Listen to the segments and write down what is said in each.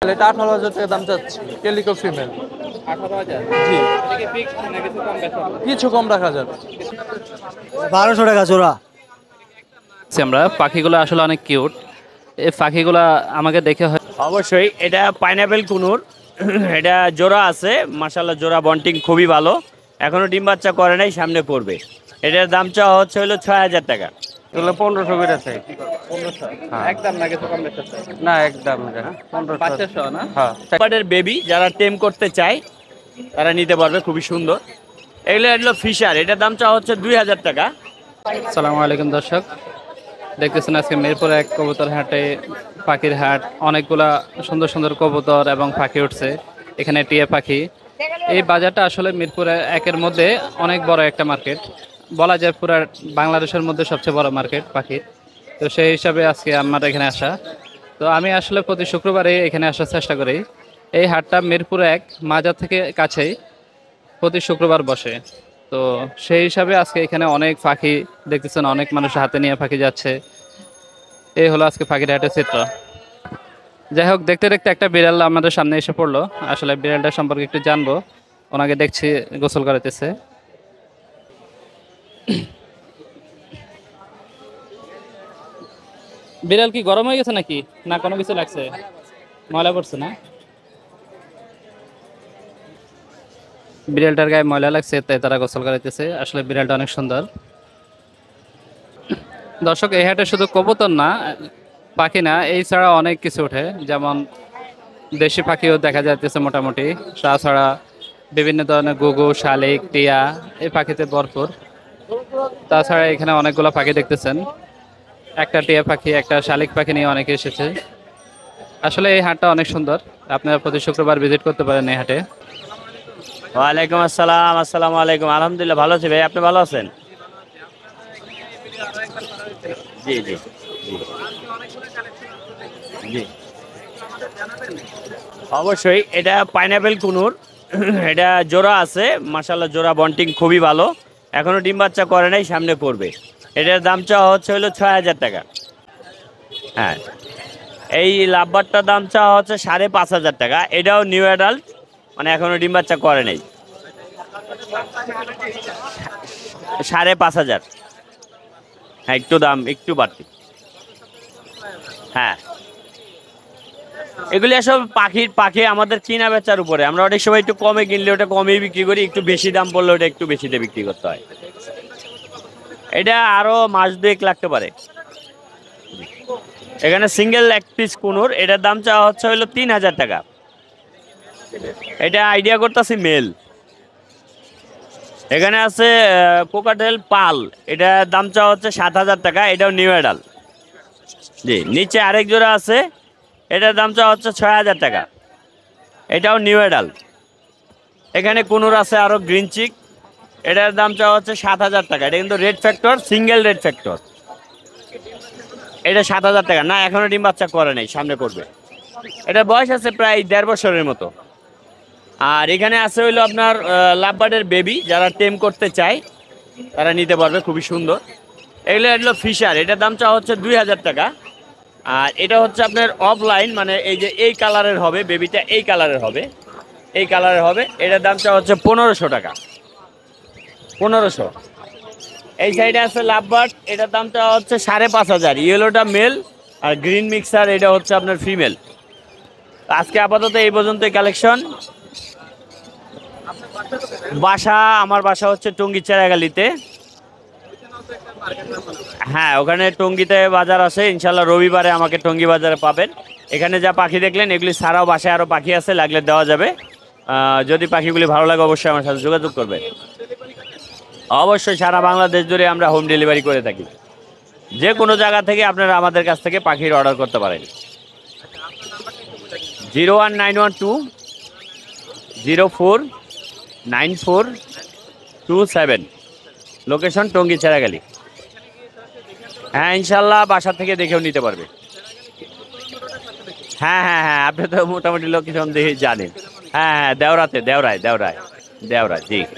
এটা 18,000 টাকা দাম চাচ্ছি, ক্যালিকো ফিমেল। 18,000। জি, এটা কি ফিক্সড না কিছু কম বেশি হবে? কিছু কম রাখা যাবে। 1200 টাকা জোড়া। আমরা পাখিগুলো আসলে অনেক কিউট। এই পাখিগুলো আমাকে দেখে হয় অবশ্যই এটা পাইনাপেল কুনুর। এটা জোড়া আছে, মাশাআল্লাহ জোড়া বন্টিং খুবই ভালো। এখনো ডিম বাচ্চা করে নাই, সামনে করবে। এটার দাম চাওয়া হচ্ছে হলো 6,000 টাকা। এগুলো 1500 করে চাই। 1500 হ্যাঁ। একদম না কিছু কম বেশি হবে? না, একদম এটা 1500। বাচ্চা সহ না? হ্যাঁ। বার্ডের বেবি যারা টেম করতে চায় তারা নিতে পারবে, খুবই সুন্দর। এগুলো ফিশার, এটার দাম চাওয়া হচ্ছে 2,000 টাকা। আসসালামু আলাইকুম দর্শক, দেখতেছেন আজকে মিরপুর এক কবুতর হাটে পাখির হাট। অনেকগুলা সুন্দর সুন্দর কবুতর এবং পাখি উঠছে এখানে, টিয়া পাখি। এই বাজারটা আসলে মিরপুর একের মধ্যে অনেক বড় একটা মার্কেট, বলা যায় পুরো বাংলাদেশের মধ্যে সবচেয়ে বড় মার্কেট পাখির। তো সেই হিসাবে আজকে আমার এখানে আসা। তো আমি আসলে প্রতি শুক্রবারে এখানে আসার চেষ্টা করি। এই হাটটা মিরপুর এক মাজার থেকে কাছেই প্রতি শুক্রবার বসে। তো সেই হিসাবে আজকে এখানে অনেক পাখি দেখতেছেন, অনেক মানুষ হাতে নিয়ে পাখি যাচ্ছে। এই হলো আজকে পাখির হাটের চিত্র। যাই হোক, দেখতে দেখতে একটা বিড়াল আমাদের সামনে এসে পড়লো। আসলে বিড়ালটা সম্পর্কে একটু জানবো। ওনাকে দেখছি গোসল করাতেছে। বিড়াল কি গরম হয়ে গেছে নাকি, না কোনো কিছু লাগছে? ময়লা পড়ছে না? বিড়ালটার গায়ে ময়লা লাগছে, তাই তারা গোসল করাইতেছে। আসলে বিড়ালটা অনেক সুন্দর। দর্শক, এই হাটে শুধু কবুতর না, পাখি না, এই ছাড়া অনেক কিছু ওঠে। যেমন দেশি পাখিও দেখা যাইতেছে মোটামুটি, তাছাড়া বিভিন্ন ধরনের গুগু, শালিক, টিয়া, এই পাখিতে ভরপুর। তাছাড়া এখানে অনেকগুলো পাখি দেখতেছেন, একটা টিয়া পাখি, একটা শালিক পাখি নিয়ে অনেকে এসেছে। আসলে এই হাটটা অনেক সুন্দর, আপনারা প্রতি শুক্রবার ভিজিট করতে পারেন এই হাটে। ওয়ালাইকুম আসসালাম। আসসালামু আলাইকুম। আলহামদুলিল্লাহ ভালো আছি ভাই, আপনি ভালো আছেন? জি জি জি, অবশ্যই। এটা পাইনাপেল কুনুর। এটা জোড়া আছে, মাশাআল্লাহ জোড়া বন্টিং খুবই ভালো। এখনো ডিম বাচ্চা করে নাই, সামনে করবে। এটার দাম চাওয়া হচ্ছে হলো 6,000 টাকা। হ্যাঁ, এই লাভবারটার দাম চাওয়া হচ্ছে 5,500 টাকা। এটাও নিউ অ্যাডাল্ট, মানে এখনো ডিম বাচ্চা করে নাই। 5,500। হ্যাঁ, একটু দাম একটু বাড়তি। হ্যাঁ, এগুলি সব পাখি আমাদের কিনা বেচার উপরে। আমরা অনেক সময় একটু কমে কিনলে ওটা কমেই বিক্রি করি, একটু বেশি দাম পড়লে ওটা একটু বেশিতে বিক্রি করতে হয়। এটা আরো মাস 2 লাগতে পারে। এখানে সিঙ্গেল এক পিস কুনুর, এটার দাম চাওয়া হচ্ছে হলো 3,000 টাকা। এটা আইডিয়া করতেছি মেল। এখানে আছে কোকাটেল পাল, এটার দাম চাওয়া হচ্ছে 7,000 টাকা। এটাও নিউ অ্যাডাল। জি, নিচে আরেক জোড়া আছে, এটার দাম চাওয়া হচ্ছে 6,000 টাকা। এটাও নিউ অ্যাডাল। এখানে কুনুর আছে আরো গ্রিন চিক, এটার দাম চাওয়া হচ্ছে 7,000 টাকা। এটা কিন্তু red factor, single red factor. এটা 7,000 টাকা। না, এখনো ডিম বাচ্চা করে নাই, সামনে করবে। এটার বয়স আছে প্রায় 1.5 বছরের মতো। আর এখানে আছে হইলো আপনার লাভবার্ডের বেবি, যারা টেম করতে চায় তারা নিতে পারবে, খুবই সুন্দর। এগুলো ফিশার, এটার দাম চাওয়া হচ্ছে 2,000 টাকা। আর এটা হচ্ছে আপনার অফলাইন, মানে এই যে এই কালারের হবে, বেবিটা এই কালারের হবে, এই কালারের হবে। এটার দাম চাওয়া হচ্ছে 1,500 টাকা। 1,500। এই সাইডে আছে লাভবার্ড, এটার দাম চাওয়া হচ্ছে 5,500। ইয়েলোটা মেল আর গ্রিন মিক্সার এটা হচ্ছে আপনার ফিমেল। আজকে আপাতত এই পর্যন্তই কালেকশন। আমার বাসা হচ্ছে টঙ্গী চেরাগালিতে। হ্যাঁ, ওখানে টঙ্গীতে বাজার আছে, ইনশাল্লাহ রবিবারে আমাকে টঙ্গী বাজারে পাবেন। এখানে যা পাখি দেখলেন এগুলি ছাড়াও বাসায় আরও পাখি আছে, লাগলে দেওয়া যাবে। যদি পাখিগুলি ভালো লাগে অবশ্যই আমার সাথে যোগাযোগ করবেন। অবশ্যই সারা বাংলাদেশ জুড়ে আমরা হোম ডেলিভারি করে থাকি। যে কোনো জায়গা থেকে আপনারা আমাদের কাছ থেকে পাখির অর্ডার করতে পারেন। 01912 049427, লোকেশন টঙ্গী চেরাগালি। হ্যাঁ, ইনশাল্লাহ বাসা থেকে দেখেও নিতে পারবে। হ্যাঁ হ্যাঁ হ্যাঁ, আপনি তো মোটামুটি লোকেশন দেখে জানেন। হ্যাঁ হ্যাঁ, দেওরায় জি।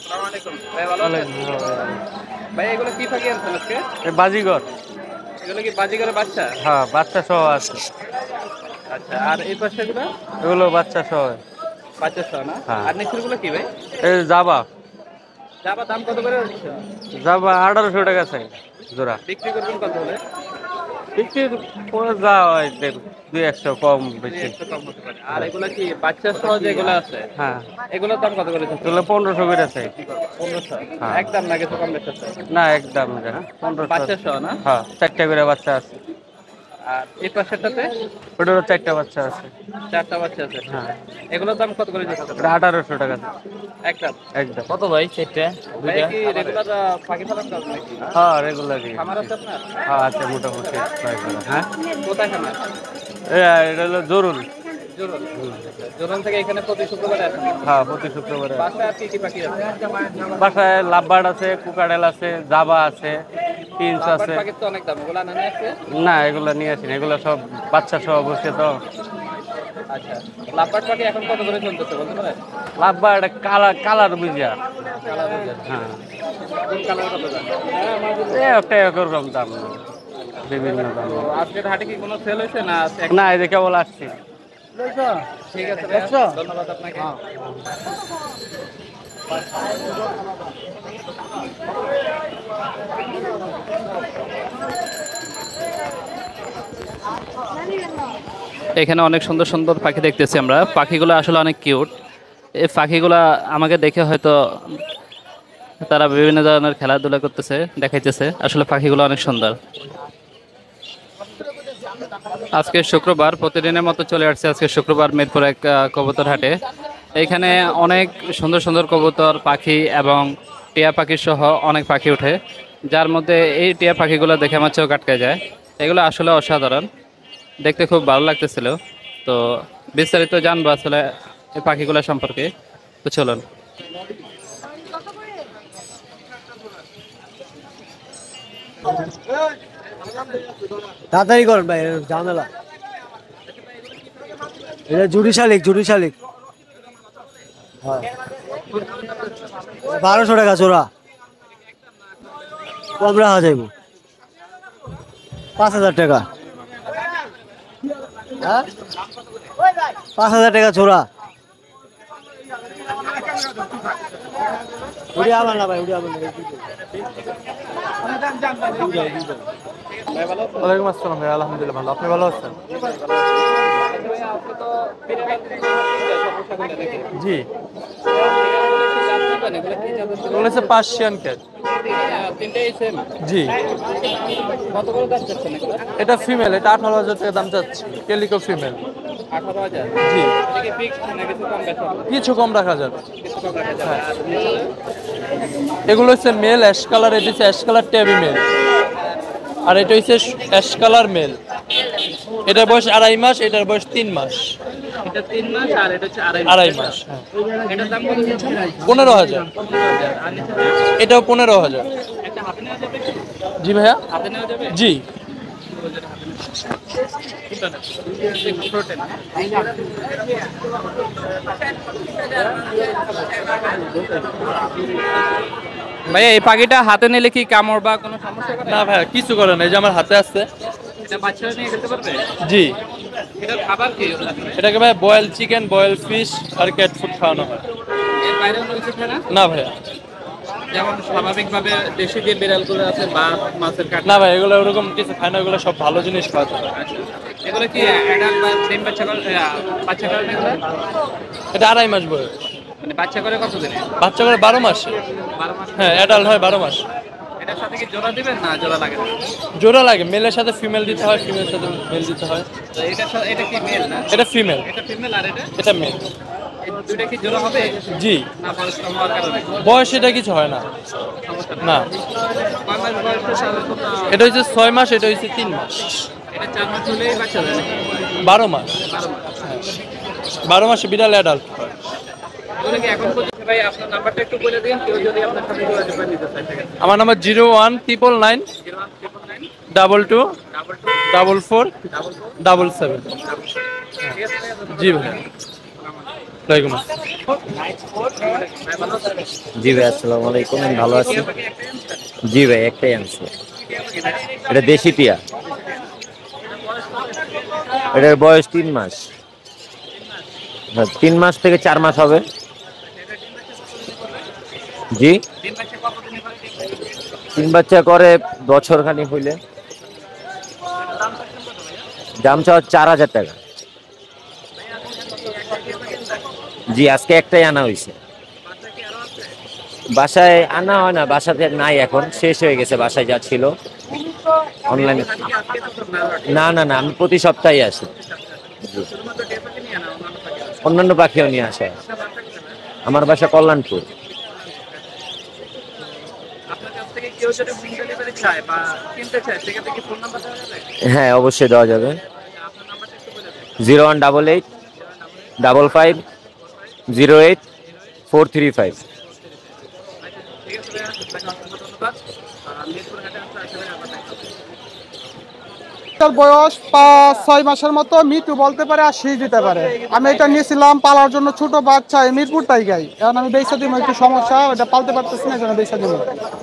ভাই এগুলো কি পাখি আনছেন আজকে? বাজিগর। এগুলো কি বাজিগরের বাচ্চা? হ্যাঁ, বাচ্চা সহ আছে। আচ্ছা, আর এই পাশে গুলো এগুলো বাচ্চা সহ। বাচ্চা সহ না? হ্যাঁ। আর নিচের গুলো কি ভাই? এই জাবা, জাবা দাম কত করে হচ্ছে? জাবা 1800 টাকা চাই জোড়া। বিক্রি করবেন কত হলে? বিক্রির পরে যা হয় দেখ 2-100 কম বেশি। একটু কম হতে পারে। আর এগুলা কি বাচ্চা সহ যেগুলো আছে হ্যাঁ, এগুলোর দাম কত করে হচ্ছে? এগুলো 1500 করে চাই। 1500। হ্যাঁ। একদম না কিছু কম বেশি আছে? না একদম এটা 1500। বাচ্চা সহ না? হ্যাঁ, 4টা করে বাচ্চা আছে। আর এই পাশেরটাতে ওটারও 4টা বাচ্চা আছে। 4টা বাচ্চা আছে। হ্যাঁ, এগুলোর দাম কত করে যাচ্ছে? এটা 1800 টাকা চাই। একদম। একদম। কত ভাই সেটটা? ভাই কি রেগুলার পাখি পালন করেন নাকি? হ্যাঁ, রেগুলারই। খামার আছে আপনার? হ্যাঁ, আছে মোটামুটি প্রায় করে। হ্যাঁ, কোথায় খামার? এটা হলো জরুল। জোরন। জোরন থেকে এখানে প্রতি শুক্রবারে আসেন? হ্যাঁ, প্রতি শুক্রবারে। বাসায় আর কি কি পাখি আছে? বাসায় লাভবার্ড আছে, কুকাডেল আছে, জাবা আছে, পিন্স আছে। পাখির তো অনেক দাম, ওগুলা নামে আছে? না, এগুলো নিয়ে আসিনি, এগুলো সব বাচ্চা সহ বসে তো। আচ্ছা, লাভবার্ড পাখি এখন কত করে চলতেছে বলতে পারেন? লাভবার্ড কালার কালার বুঝিয়া। কালার বুঝেন। হ্যাঁ, কোন কালার কত দাম? একটা একরকম দাম, বিভিন্ন দাম। তো আজকের হাটে কি কোনো সেল হয়েছে না? না, এই যে কেবল আসছি। ঠিক আছে ভাইয়া, ধন্যবাদ আপনাকে। এখানে অনেক সুন্দর সুন্দর পাখি দেখতেছি আমরা। পাখিগুলো আসলে অনেক কিউট। এই পাখিগুলা আমাকে দেখে হয়তো তারা বিভিন্ন ধরনের খেলাধুলা করতেছে, দেখাইতেছে। আসলে পাখিগুলো অনেক সুন্দর। আজকে শুক্রবার, প্রতিদিনের মতো চলে আসছে আজকে শুক্রবার মিরপুর এক কবুতর হাটে। এইখানে অনেক সুন্দর সুন্দর কবুতর, পাখি এবং টিয়া পাখি সহ অনেক পাখি ওঠে, যার মধ্যে এই টিয়া পাখিগুলো দেখে আমার চোখ আটকে যায়। এগুলো আসলে অসাধারণ, দেখতে খুব ভালো লাগতেছিল। তো বিস্তারিত জানবো আসলে এই পাখিগুলো সম্পর্কে। তো চলুন। তাড়াতাড়ি করেন ভাই, ঝামেলা। এটা জুড়ি শালিক, জুড়ি শালিক। হ্যাঁ, 1200 টাকা জোড়া। কম রাখা যাইব। 5000 টাকা। হ্যাঁ, 5000 টাকা জোড়া। উড়ি আমার না ভাই, উড়ি আমার না। ওয়ালাইকুম আসসালাম ভাই, আলহামদুলিল্লাহ ভালো। আপনি ভালো আছেন? জি, এগুলো হচ্ছে পার্সিয়ান ক্যাট। জি, কত করে দাম চাচ্ছেন এগুলো? এটা ফিমেল, এটা 18,000 টাকা দাম চাচ্ছি, ক্যালিকো ফিমেল। 18,000? জি, এটা কি ফিক্সড না কিছু কম বেশি হবে? কিছু কম রাখা যাবে। কিছু কম রাখা যাবে। আর নিচে? এগুলো হচ্ছে মেল অ্যাশ কালার, এটা হচ্ছে অ্যাশ কালার ট্যাবি মেল, আর এটা হচ্ছে অ্যাশ কালার মেল। এটার বয়স 2.5 মাস, এটার বয়স 3 মাস। এটা 3 মাস আর এটা হচ্ছে 2.5 2.5 মাস। হ্যাঁ, এটার দাম কত যাচ্ছে? 15,000। 15,000। আর নিচে? এটাও 15,000। একটা হাতে নেওয়া যাবে? জি ভাইয়া। হাতে নেওয়া যাবে? জি, ভাইয়া এই পাখিটা হাতে নিলে কি কামড় বা কোনো সমস্যা করে? না ভাইয়া কিছু করে না, এই যে আমার হাতে আছে। এটা বাচ্চারা নিয়ে খেতে পারবে? জি, এটার খাবার কি? এটাকে ভাই বয়েল চিকেন, বয়েল ফিশ আর ক্যাট ফুড খাওয়ানো হয়। এর বাইরে অন্য কিছু খায় না? না ভাইয়া, যেমন স্বাভাবিকভাবে দেশি যে বিড়ালগুলো আছে বা মাছের কাটা? না ভাই, এগুলো ওরকম কিছু খায় না, এগুলো সব ভালো জিনিস খাওয়াতে হয়। এগুলো কি অ্যাডাল্ট বা ডিম বাচ্চা করে, বাচ্চা করে না এগুলো? এটা 2.5 মাস বয়স। মানে বাচ্চা করে কত দিনে? বাচ্চা করে 12 মাসে। 12 মাস? হ্যাঁ, অ্যাডাল্ট হয় 12 মাস। এটার সাথে কি জোড়া দিবেন না জোড়া লাগে না? জোড়া লাগে, মেলের সাথে ফিমেল দিতে হয়, ফিমেলের সাথে মেল দিতে হয়। তো এটা কি মেল না? এটা ফিমেল, এটা ফিমেল আর এটা মেল। এই দুইটা কি জোড়া হবে? জি, না বয়স কম হওয়ার কারণে? বয়স এটা কিছু হয় না। সমস্যা নেই। না, কয় মাস বয়সে সাধারণত? এটা হচ্ছে 6 মাস, এটা হচ্ছে 3 মাস। এটা 4 মাস হলেই বাচ্চা দেয় নাকি? 12 মাস। 12 মাস। হ্যাঁ, 12 মাসে বিড়াল অ্যাডাল্ট হয়। তাহলে কি এখন পর্যন্ত ভাই আপনার নাম্বারটা একটু বলে দিন, কেউ যদি আপনার সাথে যোগাযোগ করে নিতে চায় সেক্ষেত্রে? আমার নাম্বার 01999 22 44 77। ঠিক আছে ভাইয়া, ধন্যবাদ। জি ভাই, ওয়ালাইকুম আসসালাম। জি ভাই, আসসালামু আলাইকুম। আমি ভালো আছি। জি ভাই, একটাই আনছি। এটা দেশি টিয়া। এটার বয়স 3 মাস। হ্যাঁ, 3 মাস থেকে 4 মাস হবে। জি, 3 বাচ্চা করে বছর খানিক হইলে। দাম চাওয়া 4000 টাকা। জি, আজকে একটাই আনা হয়েছে। বাসায় আনা হয় না, বাসাতে নাই, এখন শেষ হয়ে গেছে বাসায় যা ছিল। অনলাইনে না না না, আমি প্রতি সপ্তাহে আসি। অন্যান্য পাখিও নিয়ে আসে। আমার বাসা কল্যাণপুর। হ্যাঁ, অবশ্যই দেওয়া যাবে। 0188550845। তার বয়স 5-6 মাসের মতো, মিটু বলতে পারে আর শীষ দিতে পারে। আমি এটা নিয়েছিলাম পালার জন্য, ছোট বাচ্চা, মিরপুর টাইগাই। এখন আমি বেচা দিব, একটু সমস্যা, এটা পালতে পারতেছি না, এজন্য বেচা দিব।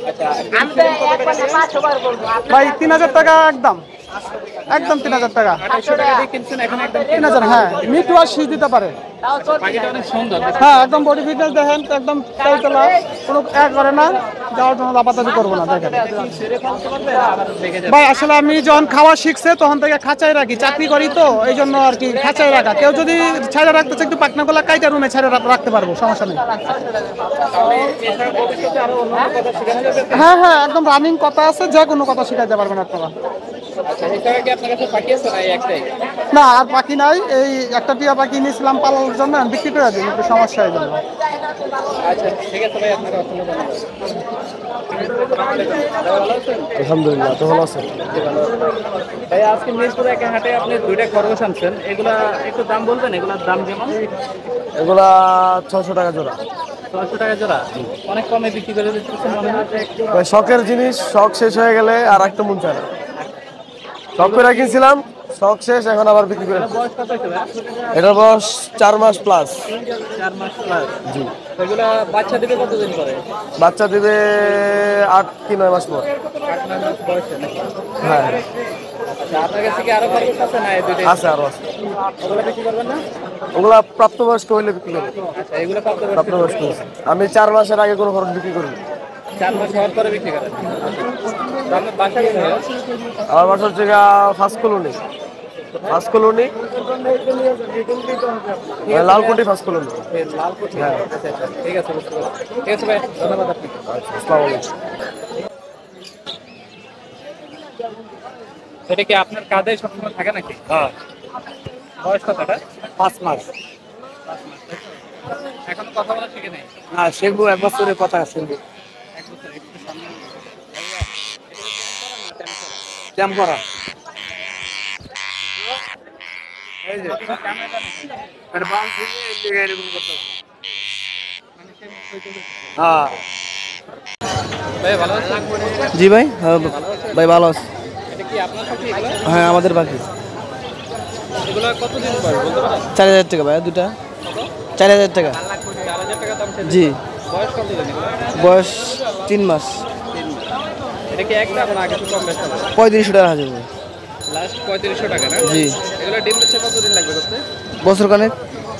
ভাই 3000 টাকা একদম, একদম 3000 টাকা। 3000, হ্যাঁ। মিটু আর শীষ দিতে পারে। হ্যাঁ, একদম বডি ফিটনেস দেখেন, একদম তেলতেলা, কোনো এক করে না, যাওয়ার জন্য দাপাদাপি করবো না। দেখেন ভাই, আসলে আমি যখন খাওয়া শিখছে তখন থেকে খাঁচায় রাখি, চাকরি করি তো এই জন্য আর কি খাঁচায় রাখা। কেউ যদি ছাড়া রাখতে চাই, একটু পাকনাগুলা কাইটা রুমে ছাড়া রাখতে পারবো, সমস্যা নেই। হ্যাঁ হ্যাঁ, একদম রানিং কথা আছে, যে কোনো কথা শিখাইতে পারবেন আপনারা। না, আর পাখি নাই, এই একটা টিয়া পাখি নিয়েছিলাম পালার জন্য, বিক্রি করে দিই, একটু সমস্যা এই জন্য। আলহামদুলিল্লাহ, তো ভালো আছে। ভাই, আজকে মিরপুরে এক হাটে আপনি 2টা খরগোশ আনছেন, এগুলা একটু দাম বলবেন? এগুলার দাম কেমন? এগুলা 600 টাকা জোড়া। 600 টাকা জোড়া, অনেক কমে বিক্রি করে দিচ্ছেন মনে হয়। ভাই, শখের জিনিস, শখ শেষ হয়ে গেলে আর একটা মন চায় না। শখ করে কিনছিলাম, শখ শেষ, এখন আবার বিক্রি করে। বয়স কত হয়েছে ভাই? এটার বয়স 4 মাস প্লাস। 4 মাস প্লাস। জি। এগুলা বাচ্চা দিবে কতদিন পরে? বাচ্চা দিবে 8 কি 9 মাস পর। 8-9 মাস বয়সে নাকি? হ্যাঁ, আচ্ছা, আপনার কাছে কি আরো খরগোশ আছে না? এই দুইটাই আছে, আরো আছে। ওগুলা বিক্রি করবেন না? ওগুলা প্রাপ্তবয়স্ক হইলে বিক্রি করবো। আচ্ছা, এগুলো কত করে? প্রাপ্তবয়স্ক হয়েছে। আমি 4 মাসের আগে কোনো খরচ বিক্রি করি। 4 মাস হওয়ার পরে বিক্রি করেন? তো আপনার বাসা কোথায়? আমার বাসা হচ্ছে first colony. First colony, Lalkuti first colony. Lalkuthi. আচ্ছা আচ্ছা, ঠিক আছে, বুঝতে পারছি। ঠিক আছে ভাই, ধন্যবাদ আপনাকে। আসসালামু আলাইকুম। এটা কি আপনার কাঁধে সবসময় থাকে নাকি? হ্যাঁ, বয়স কতটা? 5 মাস। এখনো কথা বলা শিখে নেই? না, শিখবো, 1 বছরের কথা শিখবো। 1 বছর, একটু সামনে ক্যাম্প করা। এই যে এটা বাউন্স দিয়ে এই জায়গায় এরকম করতে হবে। হ্যাঁ। ভাই, ভালো আছেন? জি ভাই, হ্যাঁ ভাই, ভালো আছে। এটা কি আপনার পাখি এগুলো? হ্যাঁ, আমাদের বাকি। এগুলো কতদিন পর বলতে পারেন? 4000 টাকা ভাই, দুটা 4000 টাকা। 4000 টাকা দাম চাইছেন? জি। বয়স কতদিন এগুলো? বয়স 3 মাস। এটা কি একটা না আগে তো কম বেশি হবে? 3500 টাকা হাজার ভাই। লাস্ট 3500 টাকা না? জি। এগুলো ডিম দিতে কতদিন লাগবে করতে? বছর কানেক।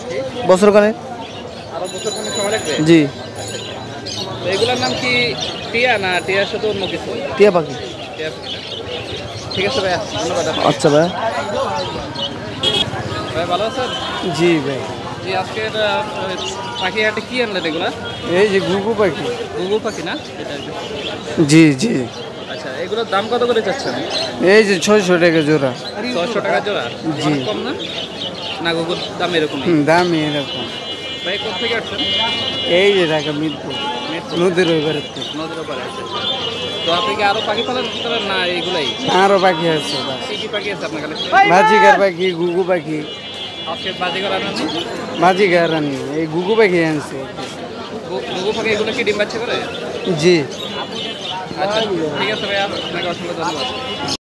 আরো বছর খানেক সময় লাগবে? জি। তো এগুলোর নাম কি টিয়া না টিয়ার সাথে অন্য কিছু? টিয়া পাখি। টিয়া পাখি না? ঠিক আছে ভাইয়া, ধন্যবাদ আপনাকে। আচ্ছা ভাই। ভাই, ভালো আছেন? জি ভাই। জি, আজকে পাখি হাটে কি আনলেন এগুলা? এই যে ঘুঘু পাখি। ঘুঘু পাখি না? এটা জি জি। আচ্ছা, এগুলোর দাম কত করে চাচ্ছেন? এই যে 600 টাকা জোড়া। 600 টাকা জোড়া? জি। অনেক কম না? না, ঘুঘুর দাম এরকমই? দাম এরকম। ভাই, কোথেকে আসছেন? এই যে ঢাকা মিরপুর নদীর ওই পারে। নদীর ওপারে আছে। তো আপনি কি আরো পাখি পালন করেন না এগুলাই? আরো পাখি আছে। কি কি পাখি আছে আপনার কাছে? বাজিকার পাখি, ঘুঘু পাখি। আজকে বাজিঘর আনেন? বাজিকার আনি, এই ঘুঘু পাখি আনছে। ঘুঘু পাখি এগুলো কি ডিম বাচ্চা করে? জি। আচ্ছা, ঠিক আছে ভাইয়া, আপনাকে অসংখ্য ধন্যবাদ।